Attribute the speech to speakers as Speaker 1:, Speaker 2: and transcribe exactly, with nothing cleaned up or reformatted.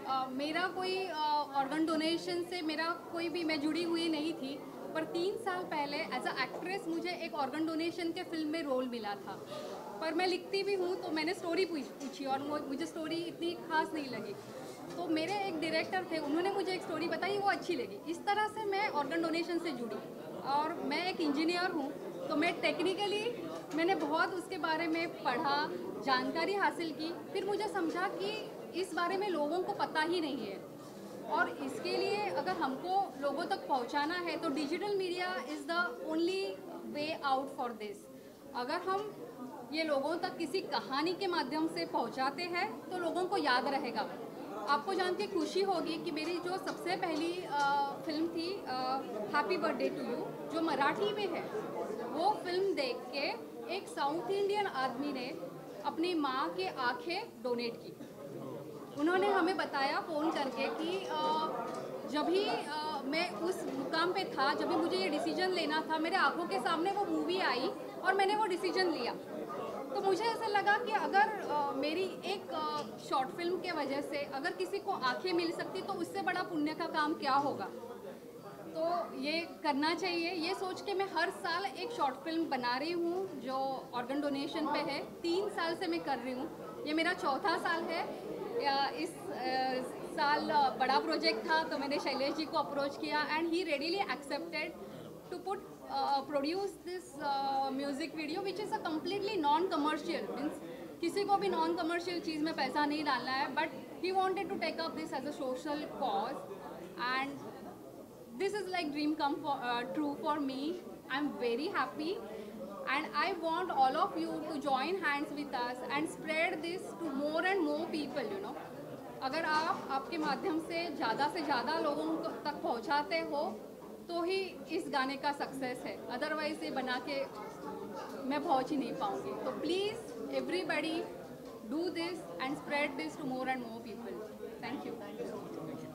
Speaker 1: आ, मेरा कोई organ donation से मेरा कोई भी मैं जुड़ी हुई नहीं थी, पर तीन साल पहले एज अ एक्ट्रेस मुझे एक ऑर्गन डोनेशन के फिल्म में रोल मिला था। पर मैं लिखती भी हूँ तो मैंने स्टोरी पूछी और मुझे स्टोरी इतनी खास नहीं लगी। तो मेरे एक डायरेक्टर थे, उन्होंने मुझे एक स्टोरी बताई, वो अच्छी लगी। इस तरह से मैं ऑर्गन डोनेशन से जुड़ी। और मैं एक इंजीनियर हूँ, तो मैं टेक्निकली मैंने बहुत उसके बारे में पढ़ा, जानकारी हासिल की। फिर मुझे समझा कि इस बारे में लोगों को पता ही नहीं है, और इसके लिए अगर हमको लोगों तक पहुंचाना है तो digital media is the only way out for this. अगर हम ये लोगों तक किसी कहानी के माध्यम से पहुंचाते हैं तो लोगों को याद रहेगा। आपको जान के खुशी होगी कि मेरी जो सबसे पहली आ, फिल्म थी हैप्पी बर्थडे टू यू, जो मराठी में है, वो फिल्म देख के एक साउथ इंडियन आदमी ने अपनी माँ की आंखें डोनेट की। उन्होंने हमें बताया फ़ोन करके कि जब भी मैं उस मुकाम पे था, जब भी मुझे ये डिसीजन लेना था, मेरे आंखों के सामने वो मूवी आई और मैंने वो डिसीजन लिया। तो मुझे ऐसा लगा कि अगर आ, मेरी एक शॉर्ट फिल्म के वजह से अगर किसी को आंखें मिल सकती तो उससे बड़ा पुण्य का काम क्या होगा। तो ये करना चाहिए। ये सोच के मैं हर साल एक शॉर्ट फिल्म बना रही हूँ जो ऑर्गन डोनेशन पे है। तीन साल से मैं कर रही हूँ, ये मेरा चौथा साल है। इस साल बड़ा प्रोजेक्ट था तो मैंने शैलेश जी को अप्रोच किया and he readily accepted to put produce this music video which is a completely non commercial. Means किसी को भी नॉन कमर्शियल चीज़ में पैसा नहीं डालना है, but he wanted to take up this as a social cause and this is like dream come for, uh, true for me. I'm very happy and I want all of you to join hands with us and spread this to more and more people, you know. अगर आप आपके माध्यम से ज़्यादा से ज़्यादा लोगों तक पहुँचाते हो तो ही इस गाने का सक्सेस है, अदरवाइज ये बना के मैं पहुँच ही नहीं पाऊँगी। तो please everybody do this and spread this to more and more people. Thank you.